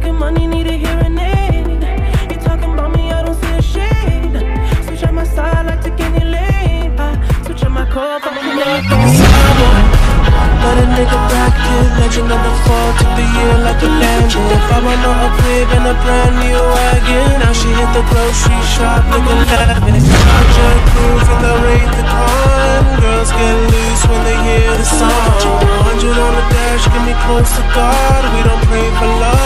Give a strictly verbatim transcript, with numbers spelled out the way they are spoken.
talking money, need a hearing aid. You talking about me, I don't see a shade. Switch on my side, I take any lane. I switch on my car, I'm a Starboy. Let a nigga back in, legend of the fall, took the year like a bandit. If I want a crib and a brand new wagon, now she hit the grocery shop looking lavish. Project cruise in the Wraith the Con, girls get loose when they hear the song. one hundred on the dash, get me close to God, we don't pray for love.